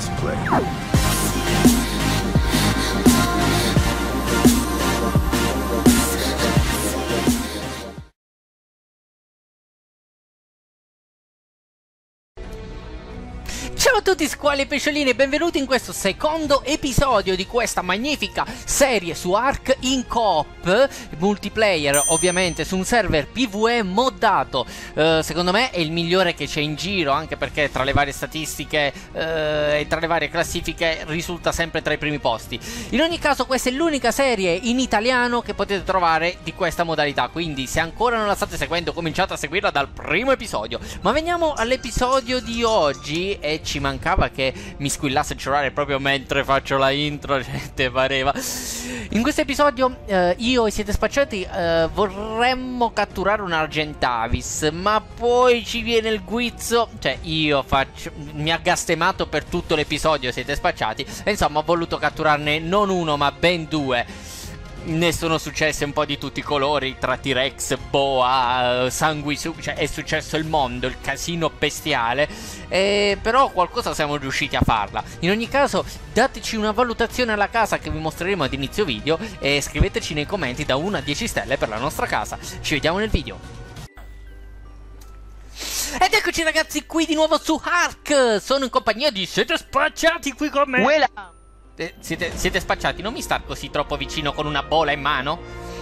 Let's play. Ciao a tutti squali e pesciolini e benvenuti in questo secondo episodio di questa magnifica serie su Ark in coop multiplayer, ovviamente su un server PvE moddato. Secondo me è il migliore che c'è in giro, anche perché tra le varie statistiche e tra le varie classifiche risulta sempre tra i primi posti. In ogni caso questa è l'unica serie in italiano che potete trovare di questa modalità, quindi se ancora non la state seguendo cominciate a seguirla dal primo episodio. Ma veniamo all'episodio di oggi e ci mancava che mi squillasse il cellulare proprio mentre faccio la intro, cioè, te pareva. In questo episodio io e Siete Spacciati vorremmo catturare un Argentavis, ma poi ci viene il guizzo, cioè mi ha gastemato per tutto l'episodio Siete Spacciati e insomma ho voluto catturarne non uno ma ben due. Ne sono successe un po' di tutti i colori, tra T-Rex, boa, sanguisughe, cioè è successo il mondo, il casino bestiale, però qualcosa siamo riusciti a farla. In ogni caso dateci una valutazione alla casa che vi mostreremo ad inizio video e scriveteci nei commenti da 1 a 10 stelle per la nostra casa. Ci vediamo nel video. Ed eccoci ragazzi qui di nuovo su Ark, sono in compagnia di Siete Spacciati qui con me. Siete spacciati, non mi star così troppo vicino con una bola in mano.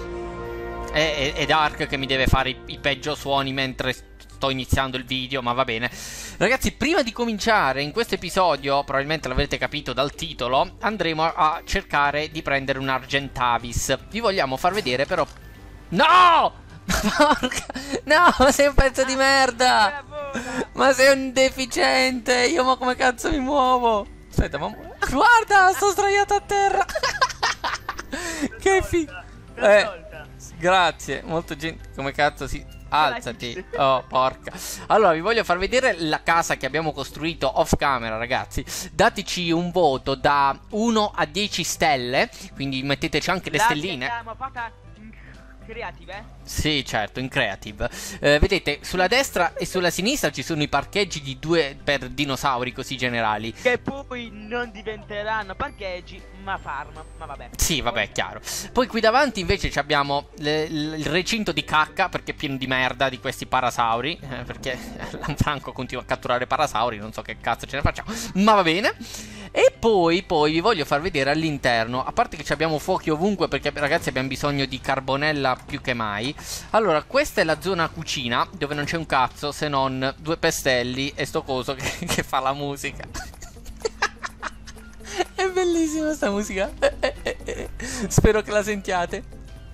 È Dark che mi deve fare i peggio suoni mentre sto iniziando il video, ma va bene. Ragazzi, prima di cominciare in questo episodio, probabilmente l'avrete capito dal titolo, andremo a cercare di prendere un Argentavis. Vi vogliamo far vedere però... No! Porca... No, ma sei un pezzo di merda! Ma sei un deficiente! Io ma come cazzo mi muovo? Aspetta, ma... Guarda, sto sdraiato a terra. Che figo. Grazie, molto gentile. Come cazzo si... Alzati. Oh, porca. Allora, vi voglio far vedere la casa che abbiamo costruito off camera, ragazzi. Dateci un voto da 1 a 10 stelle. Quindi metteteci anche le stelline. Creative? Sì, certo, in creative. Vedete, sulla destra e sulla sinistra ci sono i parcheggi di 2 per dinosauri così generali. Che poi non diventeranno parcheggi, ma farm. Ma vabbè. Sì, vabbè, è chiaro. Poi qui davanti invece abbiamo il recinto di cacca, perché è pieno di merda di questi parasauri. Perché Lanfranco continua a catturare parasauri, non so che cazzo ce ne facciamo. Ma va bene. E poi vi voglio far vedere all'interno. A parte che abbiamo fuochi ovunque, perché ragazzi abbiamo bisogno di carbonella più che mai. Allora, questa è la zona cucina, dove non c'è un cazzo se non 2 pestelli e sto coso che fa la musica. È bellissima sta musica. Spero che la sentiate.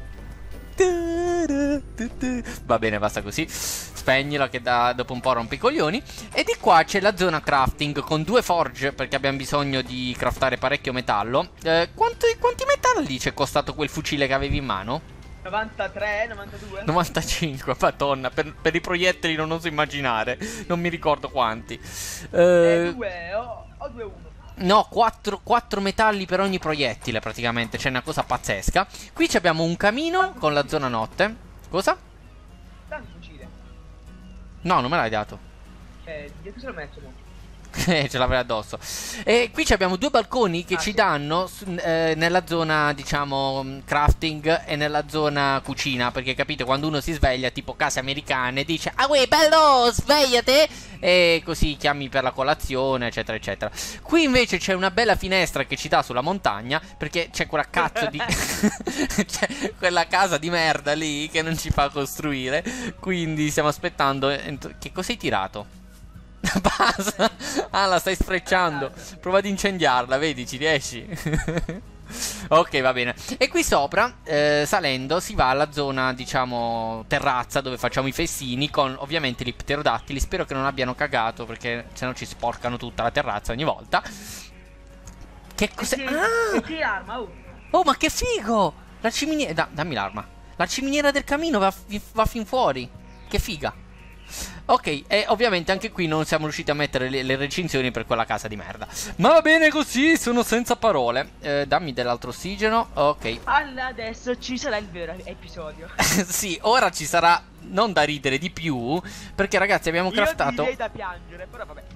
Va bene, basta così. Spegnila che dopo un po' rompe i coglioni. E di qua c'è la zona crafting con 2 forge, perché abbiamo bisogno di craftare parecchio metallo. Quanti metalli ci è costato quel fucile che avevi in mano? 93, 92 95, madonna, per i proiettili non oso immaginare. Non mi ricordo quanti. 2 o 2 1. No, 4 metalli per ogni proiettile praticamente. C'è una cosa pazzesca. Qui abbiamo un camino con la zona notte. Cosa? Tanto fucile. No, non me l'hai dato. Dietro se lo metto mo. Ce l'avrei addosso. E qui abbiamo 2 balconi che ci danno nella zona, diciamo, crafting e nella zona cucina. Perché capite, quando uno si sveglia, tipo case americane, dice: ah uè, bello, svegliate! E così chiami per la colazione, eccetera, eccetera. Qui invece c'è una bella finestra che ci dà sulla montagna, perché c'è quella cazzo di... c'è quella casa di merda lì che non ci fa costruire. Quindi stiamo aspettando... Che cosa hai tirato? Basta. Ah, la stai sfrecciando. Prova ad incendiarla, vedi, ci riesci. Ok, va bene. E qui sopra, salendo, si va alla zona, diciamo, terrazza, dove facciamo i festini con ovviamente gli pterodattili. Spero che non abbiano cagato, perché sennò ci sporcano tutta la terrazza ogni volta. Che cos'è? Ah! Che arma? Oh, ma che figo! La ciminiera... dammi l'arma. La ciminiera del camino va fin fuori. Che figa. Ok, e ovviamente anche qui non siamo riusciti a mettere le recinzioni per quella casa di merda. Ma va bene così, sono senza parole. Dammi dell'altro ossigeno. Ok. Adesso ci sarà il vero episodio. Sì, ora ci sarà non da ridere di più, perché ragazzi abbiamo craftato... Io direi da piangere, però vabbè.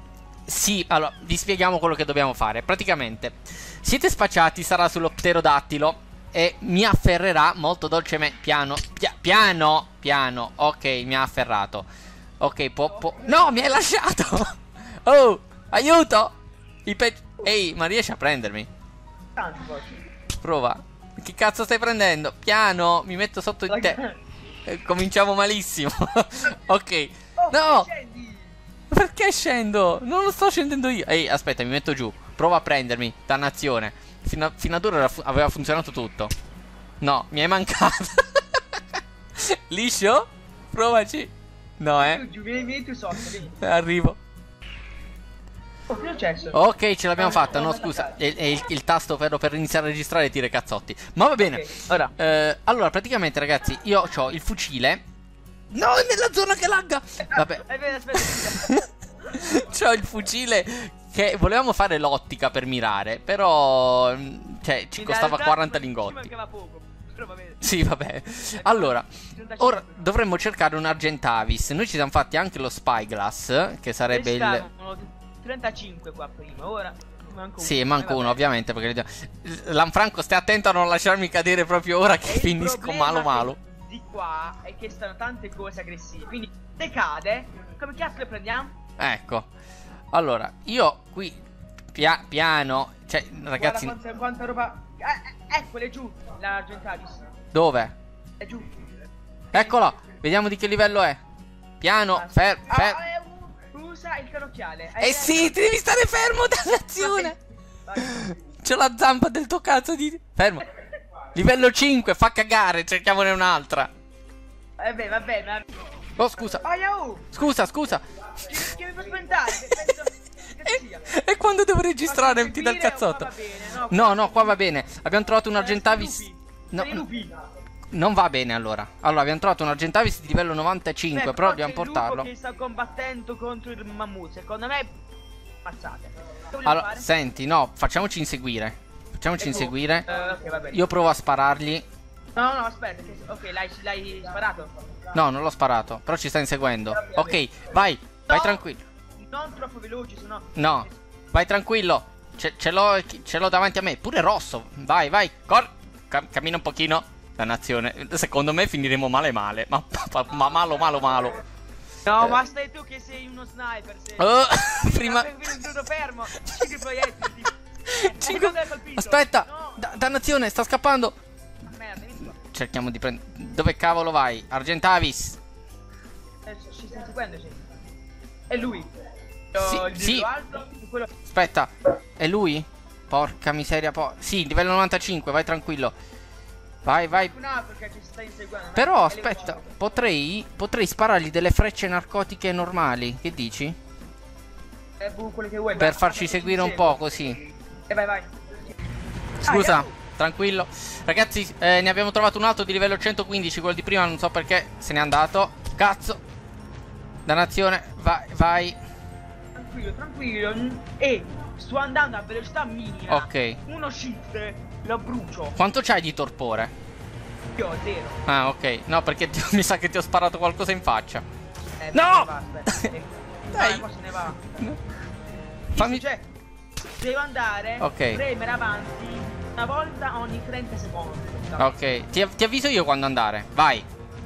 Sì, allora, vi spieghiamo quello che dobbiamo fare. Praticamente, siete spacciati, sarà sullo pterodattilo e mi afferrerà molto dolcemente. Piano. Ok, mi ha afferrato. Ok, no, mi hai lasciato. Oh, aiuto. Ehi, ma riesci a prendermi? Prova. Che cazzo stai prendendo? Piano, mi metto sotto di te. Cominciamo malissimo. Ok. No. Perché scendo? Non lo sto scendendo io. Ehi, aspetta, mi metto giù. Prova a prendermi. Dannazione. Fino ad ora aveva funzionato tutto. No, mi hai mancato. Liscio? Provaci. No, Vieni tu sotto, vieni. Arrivo. Successo? Ok, ce l'abbiamo fatta. No, scusa. È il tasto per iniziare a registrare e dire cazzotti. Ma va bene. Okay. Allora, praticamente, ragazzi, io ho il fucile. No, è nella zona che lagga. Vabbè. Aspetta. C'ho il fucile che volevamo fare l'ottica per mirare. Però, cioè, ci costava 40 lingotti. Ci mancava poco. Però va bene. Sì, vabbè. Allora, ora dovremmo cercare un Argentavis. Noi ci siamo fatti anche lo Spyglass, che sarebbe il 35 qua prima, ora manco uno. Sì, manco uno, ovviamente, perché Lanfranco, stai attento a non lasciarmi cadere proprio ora che finisco malo. Di qua è che stanno tante cose aggressive, quindi se cade, come cazzo le prendiamo? Ecco. Allora, io qui piano, cioè, ragazzi, guarda quanta roba. Eccola, è giù, la Argentavis. dove? È giù. Eccola, vediamo di che livello è. Piano, fermo. Usa il cannocchiale. Sì, ti devi stare fermo, dannazione. C'ho la zampa del tuo cazzo di... Fermo. Livello 5, fa cagare, cerchiamone un'altra. Vabbè, ma... Oh, scusa. Scusa. Che mi fa spaventare? E quando devo registrare ti dà il cazzotto. No, qua va bene. Abbiamo trovato un Argentavis. No, non va bene allora. Allora abbiamo trovato un Argentavis di livello 95. Però dobbiamo portarlo. Che sta combattendo contro il mammut. Secondo me ammazzate. Allora, senti, no, facciamoci inseguire. Okay, va bene. Io provo a sparargli. No, aspetta. Ok, l'hai sparato? No, non l'ho sparato. Però ci sta inseguendo. Ok, vai tranquillo. Non troppo veloci, sennò. No, vai tranquillo. Ce l'ho davanti a me. Pure rosso. Vai. Cammina un pochino. Dannazione. Secondo me finiremo male. Ma malo. No, ma stai tu che sei uno sniper. Prima. Fermo. 5 proiettili. 5. Aspetta. No. Dannazione, sta scappando. Merda, vieni qua. Cerchiamo di prendere. Dove cavolo vai? Argentavis. Ci stai seguendo, sì. È lui. Sì. Alto, quello... Aspetta, è lui? Porca miseria, sì, livello 95, vai tranquillo. Vai. Perché ci stai inseguendo. Però aspetta, potrei sparargli delle frecce narcotiche normali. Che dici? Quelle che vuoi. Per farci seguire un po' così. Vai. Scusa, tranquillo. Ragazzi, ne abbiamo trovato un altro di livello 115. Quello di prima non so perché se n'è andato. Cazzo. Dannazione, vai. Tranquillo. Sto andando a velocità minima. Ok. Uno shift, lo brucio. Quanto c'hai di torpore? Io ho 0. Ah, ok. No, perché mi sa che ti ho sparato qualcosa in faccia. No! Dai. Se ne va. Fammi... Cioè, devo andare. Ok. Premere avanti una volta ogni 30 secondi. Ok. Ti avviso io quando andare. Vai.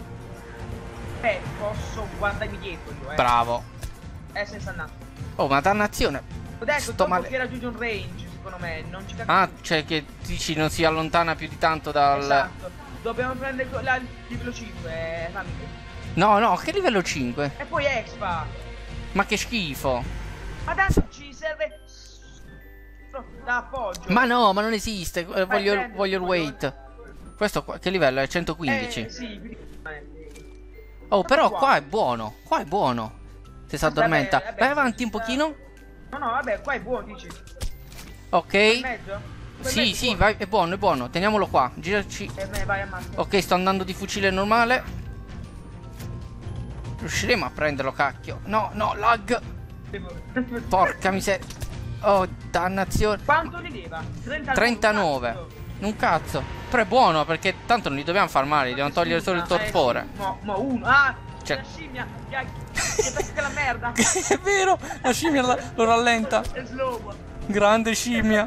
Posso guardarmi dietro io, Bravo. Senza andare. Oh, ma dannazione. Ho detto Sto male. che raggiunge un range, secondo me. Non ci capisco. Ah, cioè che dici non si allontana più di tanto dal... Esatto. Dobbiamo prendere il livello 5, fammi. No, che livello 5? E poi Expa. Ma che schifo. Ma adesso ci serve da appoggio. Ma no, ma non esiste. Voglio il weight. Questo qua, che livello è? 115. Sì. Oh, però qua è buono. Se si addormenta. Vabbè, vai avanti un pochino. No, vabbè, qua è buono, dici. Ok. In mezzo? Sì, vai, è buono. Teniamolo qua. Giraci. Vai, ammazza. Ok, sto andando di fucile normale. Riusciremo a prenderlo, cacchio. No, lag. Porca miseria. Oh, dannazione. Quanto ne leva? 39. Un cazzo. Però è buono perché tanto non li dobbiamo far male. Dobbiamo togliere solo il torpore. Ma uno. Ah, Cioè... La scimmia che pesca la merda. È vero, la scimmia lo rallenta. È slow. Grande scimmia.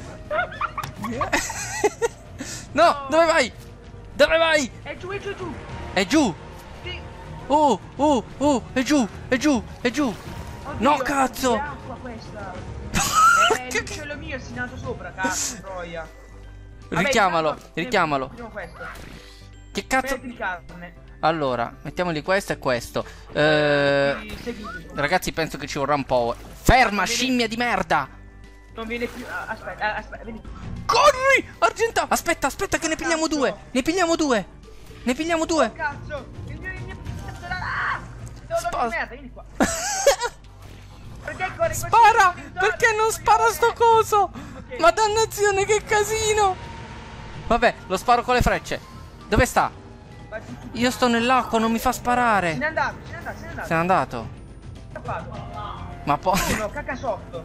No, dove vai? Dove vai? È giù, è giù, è giù. È giù. Sì. È giù, è giù, è giù. Oddio, No, cazzo. Che acqua questa. L'uccello mio si è nato sopra, cazzo, troia. Richiamalo, Vabbè, richiamalo. prendiamo questo. Che cazzo? Prendi carne. Allora, mettiamoli questo e questo. Seguitemi. Ragazzi, penso che ci vorrà un po'. Ferma, scimmia di merda! Non viene più. Aspetta, vieni. Corri! Argenta! Aspetta, aspetta che ne pigliamo due! Ne pigliamo due! Ne pigliamo due! Cazzo! Il mio ah! No, merda, vieni qua. Perché corri così? Spara! Perché non spara sto coso? Ok. Ma dannazione, che casino! Vabbè, lo sparo con le frecce. Dove sta? Vai giù, giù. Io sto nell'acqua, non mi fa Se n'è sparare. andato, se n'è andato, se n'è andato. Se n'è andato. Scappato. Ma poi... Uno, caca sotto.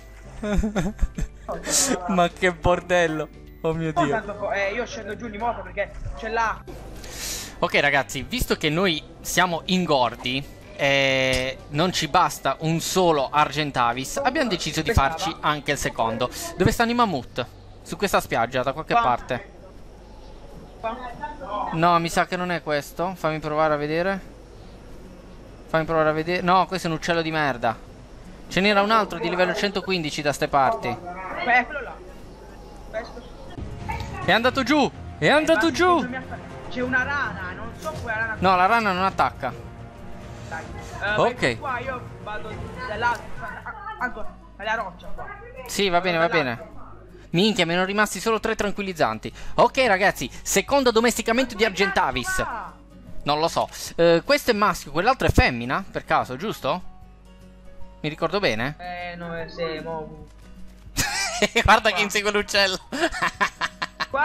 Ma che bordello. Oh mio Oh, Dio. tanto, io scendo giù di moto perché c'è l'acqua. Ok ragazzi, visto che noi siamo ingordi e non ci basta un solo Argentavis, abbiamo deciso di farci anche il secondo. Dove stanno i mammut? Su questa spiaggia, da qualche Qua. parte. Qua. No, mi sa che non è questo. Fammi provare a vedere. Fammi provare a vedere. No, questo è un uccello di merda. Ce n'era un altro di livello 115 da ste parti. Quello là. Questo. È andato giù. È andato giù. C'è una rana, non so quella rana. No, la rana non attacca. Dai. Ok. Qua io vado dall'altro. Ancora, alla roccia qua. Sì, va bene. Minchia, mi erano rimasti solo 3 tranquillizzanti. Ok ragazzi, secondo addomesticamento di Argentavis. Non lo so. Questo è maschio, quell'altro è femmina, per caso, giusto? Mi ricordo bene? No, siamo. Guarda che insegue l'uccello. Qua!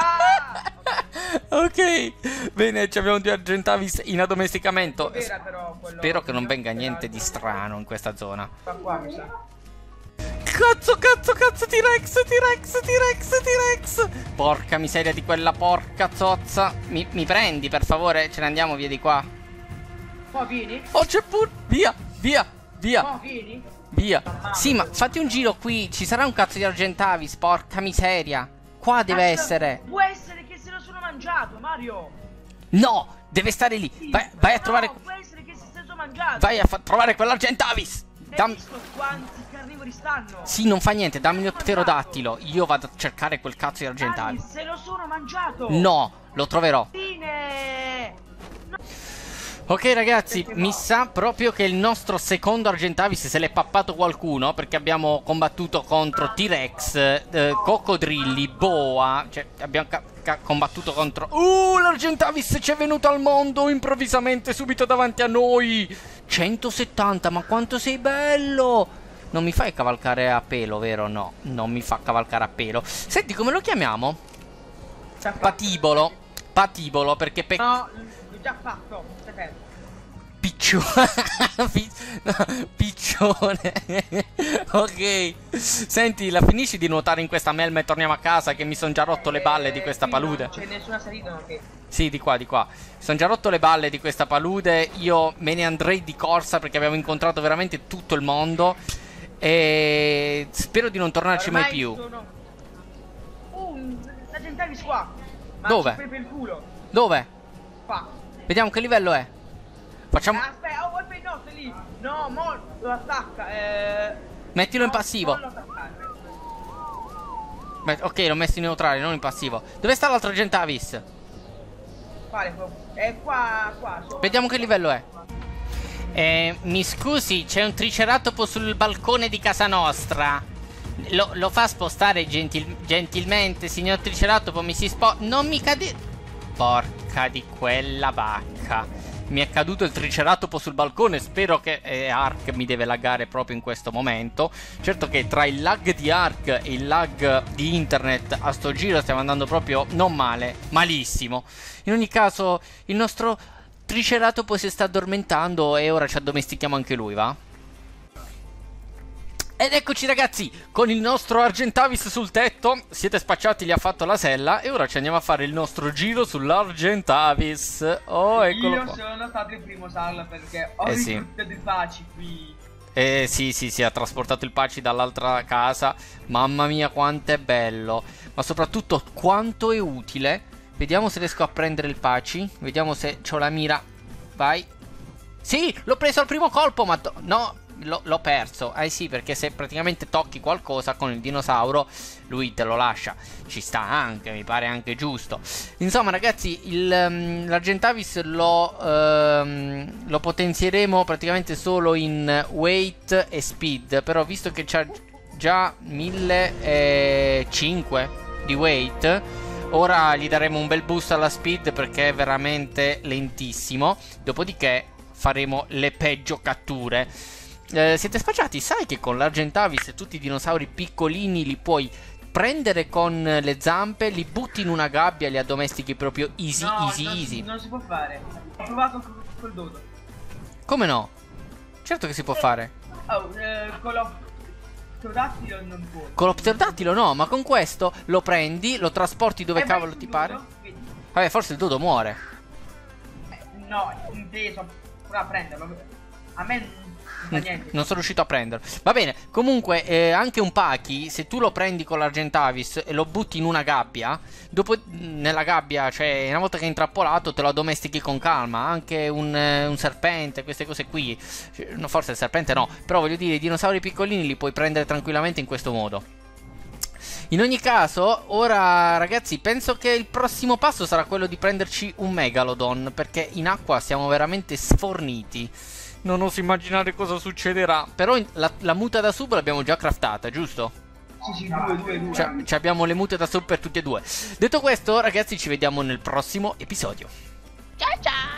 Ok, bene, ci abbiamo due Argentavis in addomesticamento. Era però quello. Spero che non venga niente di strano in questa zona. Qua mi sa. Cazzo, T-Rex. Porca miseria di quella porca zozza. Mi prendi, per favore? Ce ne andiamo via di qua. Qua vieni? Oh, c'è pure. Via. Qua vieni? Via. Sì, ma fatti un giro qui. Ci sarà un cazzo di Argentavis, porca miseria. Qua deve essere. Può essere che se lo sono mangiato, Mario. No, deve stare lì. Sì, Vai a trovare. Può essere che si sia mangiato. Vai a trovare quell'Argentavis. Hai visto quanti carnivori stanno? Sì, non fa niente, dammi lo pterodattilo. Io vado a cercare quel cazzo di Argentavis. Dai, se lo sono mangiato. No, lo troverò. Fine. Ok ragazzi, mi sa proprio che il nostro secondo Argentavis se l'è pappato qualcuno, perché abbiamo combattuto contro T-Rex, coccodrilli, boa. Cioè abbiamo combattuto contro... l'Argentavis ci è venuto al mondo improvvisamente, subito davanti a noi. 170, ma quanto sei bello. Non mi fai cavalcare a pelo, vero? No, non mi fa cavalcare a pelo. Senti, come lo chiamiamo? Patibolo, perché No, l'ho già fatto. Aspetta. Piccione. Ok. Senti, la finisci di nuotare in questa melma e torniamo a casa, che mi sono già rotto le balle di questa palude. Non c'è nessuna salita, ma che... Sì, di qua. Mi sono già rotto le balle di questa palude. Io me ne andrei di corsa perché abbiamo incontrato veramente tutto il mondo. E spero di non tornarci mai più. La Gentavis qua. Ma dove? c'è per il culo. Dove? Qua. Vediamo che livello è. Facciamo... Aspetta, oh, il no, sei lì. No, mo lo attacca. Mettilo in passivo. Ok, l'ho messo in neutrale, non in passivo. Dove sta l'altro Gentavis? Quale? È qua. Vediamo che livello è. Mi scusi, c'è un triceratopo sul balcone di casa nostra. Lo fa spostare gentilmente, signor triceratopo, mi si non mi cade... Porca di quella vacca. Mi è caduto il triceratopo sul balcone. Spero che Ark mi deve laggare proprio in questo momento. Certo che tra il lag di Ark e il lag di internet a sto giro stiamo andando proprio non male, malissimo. In ogni caso il nostro triceratopo si sta addormentando e ora ci addomestichiamo anche lui, va? Ed eccoci ragazzi, con il nostro Argentavis sul tetto. Siete spacciati, gli ha fatto la sella. E ora ci andiamo a fare il nostro giro sull'Argentavis. Oh, eccolo Io qua. sono stato il primo Sal perché ho sì. rifiutato i baci qui. Sì, ha trasportato il Paci dall'altra casa. Mamma mia, quanto è bello. Ma soprattutto quanto è utile. Vediamo se riesco a prendere il Paci. Vediamo se ho la mira. Vai. Sì, l'ho preso al primo colpo, ma no, l'ho perso. Sì, perché se praticamente tocchi qualcosa con il dinosauro, lui te lo lascia. Ci sta anche, mi pare anche giusto. Insomma ragazzi, l'Argentavis lo potenzieremo praticamente solo in weight e speed. Però visto che c'ha già 1500 di weight, ora gli daremo un bel boost alla speed perché è veramente lentissimo. Dopodiché faremo le peggio catture. Siete spacciati? Sai che con l'Argentavis tutti i dinosauri piccolini li puoi prendere con le zampe, li butti in una gabbia e li addomestichi proprio easy, No, easy. non si può fare. Ho provato col dodo. Come no? Certo che si può fare. Oh, con lo pterodattilo non può. Con lo pterodattilo no, ma con questo lo prendi, lo trasporti dove cavolo ti pare. Vedi? Vabbè, forse il dodo muore. No, inteso. Prova a prenderlo. A me non fa niente. Non sono riuscito a prenderlo. Va bene, comunque anche un Pachi, se tu lo prendi con l'Argentavis e lo butti in una gabbia, dopo nella gabbia, cioè una volta che è intrappolato, te lo addomestichi con calma. Anche un serpente, queste cose qui. No, forse il serpente no, però voglio dire, i dinosauri piccolini li puoi prendere tranquillamente in questo modo. In ogni caso, ora ragazzi, penso che il prossimo passo sarà quello di prenderci un Megalodon, perché in acqua siamo veramente sforniti. Non oso immaginare cosa succederà. Però la muta da sub l'abbiamo già craftata, giusto? Sì, due. Abbiamo le mute da sub per tutti e due. Detto questo, ragazzi, ci vediamo nel prossimo episodio. Ciao ciao!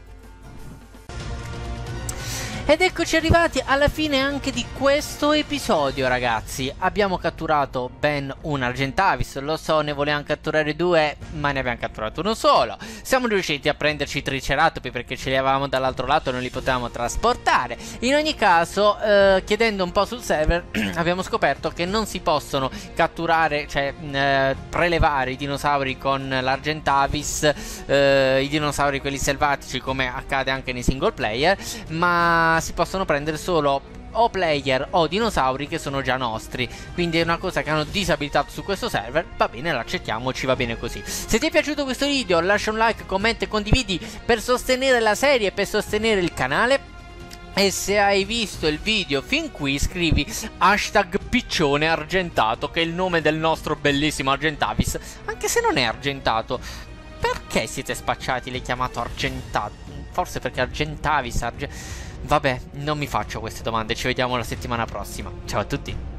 Ed eccoci arrivati alla fine anche di questo episodio, ragazzi. Abbiamo catturato ben un Argentavis. Lo so, ne volevamo catturare due, ma ne abbiamo catturato uno solo. Siamo riusciti a prenderci i Triceratopi perché ce li avevamo dall'altro lato e non li potevamo trasportare. In ogni caso, chiedendo un po' sul server, abbiamo scoperto che non si possono catturare, cioè prelevare i dinosauri con l'Argentavis, i dinosauri quelli selvatici, come accade anche nei single player, ma si possono prendere solo o player o dinosauri che sono già nostri. Quindi è una cosa che hanno disabilitato su questo server. Va bene, l'accettiamo, ci va bene così. Se ti è piaciuto questo video, lascia un like, commenta e condividi per sostenere la serie e per sostenere il canale. E se hai visto il video fin qui, scrivi hashtag piccione argentato, che è il nome del nostro bellissimo Argentavis, anche se non è argentato. Perché siete spacciati, l'hai chiamato argentato? Forse perché Argentavis, vabbè, non mi faccio queste domande, ci vediamo la settimana prossima. Ciao a tutti.